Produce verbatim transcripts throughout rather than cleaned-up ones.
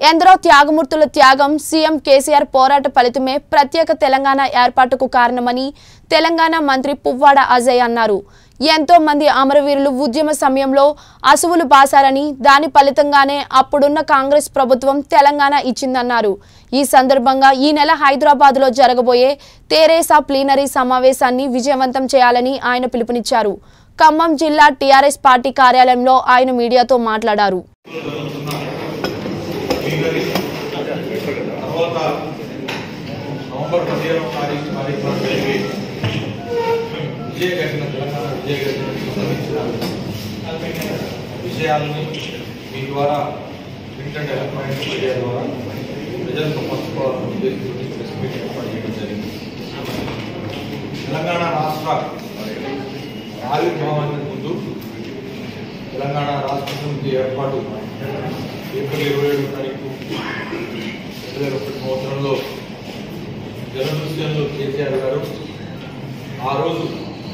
ఎందరో త్యాగమూర్తుల త్యాగం సీఎం కేసీఆర్ పోరాట ఫలితమే ప్రత్యేక తెలంగాణ ఏర్పాటుకు కారణమని తెలంగాణ మంత్రి పువ్వాడ అజయ్ అన్నారు. ఎంతో మంది అమరవీరులు ఉద్యమ సమయంలో అసువులు బాసారని దాని ఫలితంగానే అప్పుడున్న కాంగ్రెస్ ప్రభుత్వం తెలంగాణ ఇచ్చిందన్నారు. ఈ సందర్భంగా ఈ నెల హైదరాబాద్లో జరగబోయే తెరేసా ప్లీనరీ సమావేశాన్ని విజయవంతం చేయాలని ఆయన పిలుపునిచ్చారు. ఖమ్మం జిల్లా టీఆర్ఎస్ పార్టీ కార్యాలయంలో ఆయన మీడియాతో మాట్లాడారు. నవంబర్ పదిహేనవ తారీఖు కార్యక్రమం జరిగి విజయగర్జన తెలంగాణ విజయగర్జనకు సంబంధించిన విషయాలని మీ ద్వారా ప్రింట్ అండ్ ఎలక్ట్రానిక్ మీడియా ద్వారా ప్రజలకు పంచుకోవాలని ఉద్దేశించి ప్రెస్ మీట్ ఏర్పాటు చేయడం జరిగింది. తెలంగాణ రాష్ట్ర ఆవిర్భావానికి ముందు తెలంగాణ రాష్ట్ర సమితి ఏర్పాటు ఏప్రిల్ ఇరవై ఏడు తారీఖు రెండు వేల ఒకటి సంవత్సరంలో జనదృశ్యంలో కేసీఆర్ గారు ఆ రోజు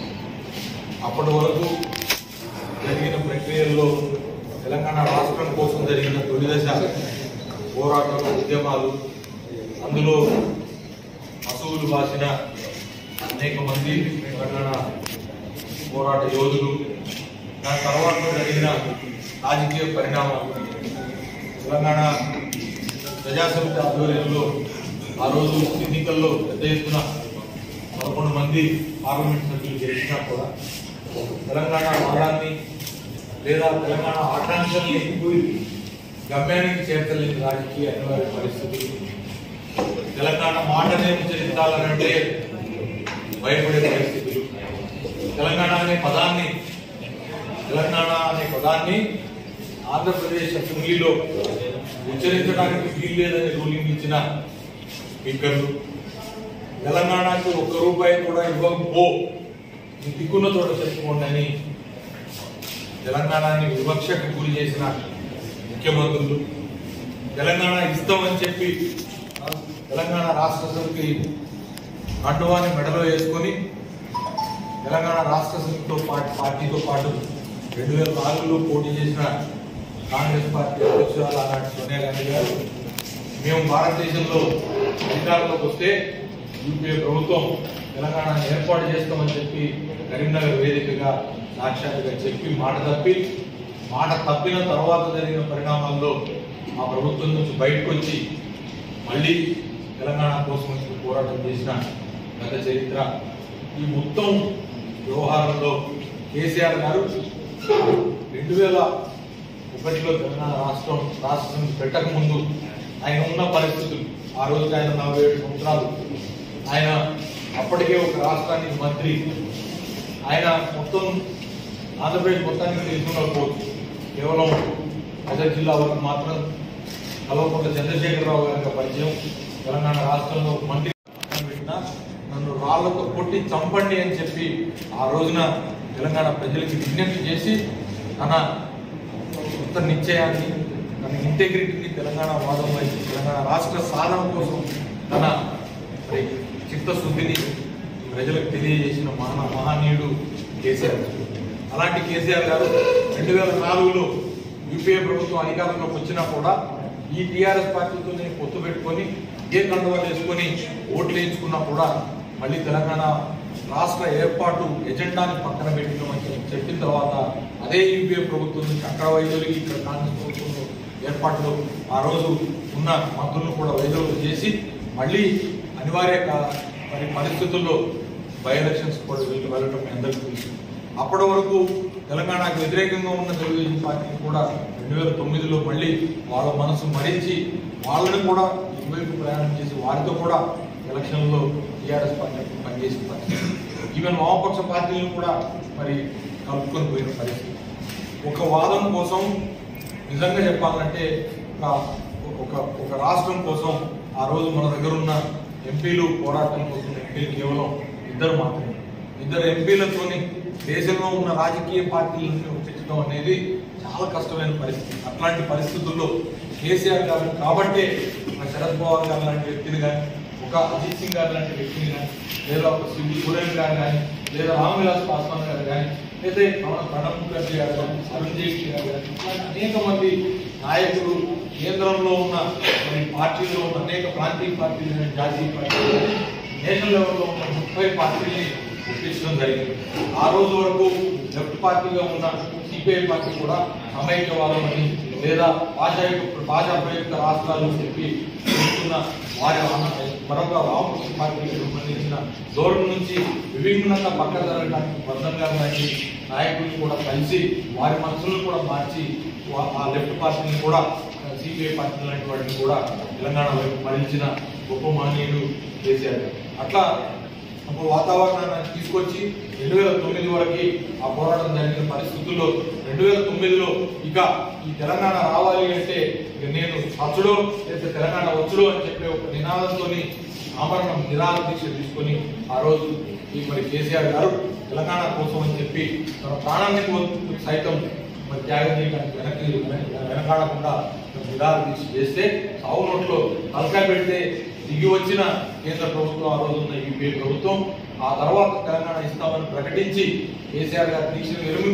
అప్పటి వరకు జరిగిన ప్రక్రియల్లో తెలంగాణ రాష్ట్రం కోసం జరిగిన తొలి దశ పోరాటాలు ఉద్యమాలు అందులో అసువులు బాసిన అనేక మంది తెలంగాణ పోరాట యోధులు దాని తర్వాత జరిగిన రాజకీయ పరిణామాలు తెలంగాణ ప్రజాసమితి ఆధ్వర్యంలో ఆ రోజు ఎన్నికల్లో పెద్ద ఎత్తున పదకొండు మంది పార్లమెంట్ సభ్యులు గెలిచినా కూడా తెలంగాణ వాదాన్ని లేదా తెలంగాణ ఆకాంక్షల్ని గమ్యానికి చేర్చలేని రాజకీయ అనివార్య పరిస్థితులు తెలంగాణ మాటనే ఉచ్చరించాలనంటే భయపడే పరిస్థితులు తెలంగాణ అనే పదాన్ని తెలంగాణ అనే పదాన్ని ఆంధ్రప్రదేశ్ అసెంబ్లీలో ఉచ్చరించడానికి వీల్లేదని రూలింగ్ ఇచ్చిన స్పీకర్లు తెలంగాణకు ఒక్క రూపాయి కూడా ఇవ్వకపో దిక్కున్న చోట చెప్పుకోండి అని తెలంగాణని వివక్షకు గురి చేసిన ముఖ్యమంత్రులు తెలంగాణ ఇస్తామని చెప్పి తెలంగాణ రాష్ట్ర సమితి కండువాని మెడలో వేసుకొని తెలంగాణ రాష్ట్ర సమితితో పాటు పార్టీతో పాటు రెండు వేల నాలుగులో పోటీ చేసిన కాంగ్రెస్ పార్టీ అధ్యక్షురాలు ఆనాటి సోనియా గాంధీ గారు మేము భారతదేశంలో అధికారంలోకి వస్తే యూపీఏ ప్రభుత్వం తెలంగాణ ఏర్పాటు చేస్తామని చెప్పి కరీంనగర్ వేదికగా సాక్షాత్గా చెప్పి మాట తప్పి మాట తప్పిన తర్వాత జరిగిన పరిణామాల్లో ఆ ప్రభుత్వం నుంచి బయటకు వచ్చి మళ్ళీ తెలంగాణ కోసం వచ్చి పోరాటం చేసిన గత చరిత్ర ఈ మొత్తం వ్యవహారంలో కేసీఆర్ గారు రెండు వేల ఒకటిలో తెలంగాణ రాష్ట్రం రాష్ట్రం పెట్టక ముందు ఆయన ఉన్న పరిస్థితులు ఆ రోజుకి ఆయన నలభై ఏడు సంవత్సరాలు ఆయన అప్పటికే ఒక రాష్ట్రానికి మంత్రి ఆయన మొత్తం ఆంధ్రప్రదేశ్ మొత్తానికి తెలుసుకున్నకపోవచ్చు కేవలం మెదక్ జిల్లా వరకు మాత్రం కల్వకుంట్ల చంద్రశేఖరరావు గారి పరిచయం తెలంగాణ రాష్ట్రంలో మంత్రి పెట్టిన నన్ను రాళ్లతో కొట్టి చంపండి అని చెప్పి ఆ రోజున తెలంగాణ ప్రజలకి విజ్ఞప్తి చేసి తన కొత్త నిశ్చయాన్ని తన ఇంటెగ్రిటీని తెలంగాణ వాదం వైపు తెలంగాణ రాష్ట్ర సాధన కోసం తన మరి చిత్తశుద్ధిని ప్రజలకు తెలియజేసిన మహా మహనీయుడు కేసీఆర్. అలాంటి కేసీఆర్ గారు రెండు వేల నాలుగులో యూపీఏ ప్రభుత్వం అధికారంలోకి వచ్చినా కూడా ఈ టీఆర్ఎస్ పార్టీతోనే పొత్తు పెట్టుకొని ఏ కండువాలు వేసుకొని ఓట్లు వేయించుకున్నా కూడా మళ్ళీ తెలంగాణ రాష్ట్ర ఏర్పాటు ఎజెండాని పక్కన పెట్టినామని చెప్పిన తర్వాత అదే యూపీఏ ప్రభుత్వం నుంచి అక్కడ వైద్యులకి ఇక్కడ కాంగ్రెస్ ప్రభుత్వంలో ఏర్పాట్లు ఆ రోజు ఉన్న మంత్రులను కూడా వైద్యులు చేసి మళ్ళీ అనివార్య మరి పరిస్థితుల్లో బై ఎలక్షన్స్ కూడా వీళ్ళు వెళ్ళటం మీ అందరికీ తెలుసు. అప్పటి వరకు తెలంగాణకు వ్యతిరేకంగా ఉన్న తెలుగుదేశం పార్టీని కూడా రెండు వేల తొమ్మిదిలో మళ్ళీ వాళ్ళ మనసు మరించి వాళ్ళని కూడా ఇటువైపు ప్రయాణం చేసి వారితో కూడా ఎలక్షన్లో టీఆర్ఎస్ పార్టీ పనిచేసిన పరిస్థితి ఈవెన్ వామపక్ష పార్టీలను కూడా మరి కలుపుకొని పోయిన పరిస్థితి. ఒక వాదం కోసం నిజంగా చెప్పాలంటే ఒక ఒక రాష్ట్రం కోసం ఆ రోజు మన దగ్గర ఉన్న ఎంపీలు పోరాటం కోసం ఎంపీలు కేవలం ఇద్దరు మాత్రమే ఇద్దరు ఎంపీలతోని దేశంలో ఉన్న రాజకీయ పార్టీలను ఒప్పించడం అనేది చాలా కష్టమైన పరిస్థితి. అట్లాంటి పరిస్థితుల్లో కేసీఆర్ గారు కాబట్టే శరద్ పవార్ గారు లాంటి వ్యక్తిని కానీ ఒక అజిత్ సింగ్ గారు లాంటి వ్యక్తిని కానీ లేదా ఒక సిబి సోరెన్ గారు కానీ లేదా రామ్ విలాస్ పాస్వాన్ గారు కానీ అయితే ప్రణబ్ ముఖర్జీ గారు కానీ అరుణ్ జైట్లీ గారు కానీ ఇట్లా అనేక మంది నాయకులు కేంద్రంలో ఉన్న మరి పార్టీల్లో ఉన్న అనేక ప్రాంతీయ పార్టీలు కానీ జాతీయ పార్టీలు కానీ నేషనల్ లెవెల్లో ఉన్న ముప్పై పార్టీల్ని ఒప్పించడం జరిగింది. ఆ రోజు వరకు లెఫ్ట్ పార్టీగా ఉన్న సిపిఐ పార్టీ కూడా సమైక్యవాదమని లేదా భాషాయుక్త భాషా ప్రయుక్త రాష్ట్రాలు చెప్పి చెబుతున్న వారి మరొక వామపక్ష పార్టీకి సంబంధించిన ధోరణి నుంచి విభిన్నంగా పక్క జరగడానికి బంధంగా లాంటి నాయకులు కూడా కలిసి వారి మనసులను కూడా మార్చి ఆ లెఫ్ట్ పార్టీని కూడా సిపిఐ పార్టీ లాంటి వాటిని కూడా తెలంగాణ వైపు మరించిన గొప్ప మహనీయులు కేసీఆర్. అట్లా ఒక వాతావరణాన్ని తీసుకొచ్చి రెండు వేల తొమ్మిది వరకు ఆ పోరాటం జరిగిన పరిస్థితుల్లో రెండు వేల తొమ్మిదిలో ఇక ఈ తెలంగాణ రావాలి అంటే నేను సచ్చుడో లేదా తెలంగాణ వచ్చుడో అని చెప్పే ఒక నినాదంతో ఆమరణం నిరాహార దీక్ష తీసుకొని ఆ రోజు ఈ మరి కేసీఆర్ గారు తెలంగాణ కోసం అని చెప్పి తన ప్రాణాన్ని సైతం మరి త్యాగం చేయడానికి వెనక్కి వెనకాడకుండా నిరాహార దీక్ష చేస్తే సాగు నోట్లో తలకాయ పెడితే దిగి వచ్చిన కేంద్ర ప్రభుత్వం ఆ రోజు ఉన్న యూపీఏ ప్రభుత్వం ఆ తర్వాత తెలంగాణ ఇస్తామని ప్రకటించి కేసీఆర్ గారి దీక్షను విరమించి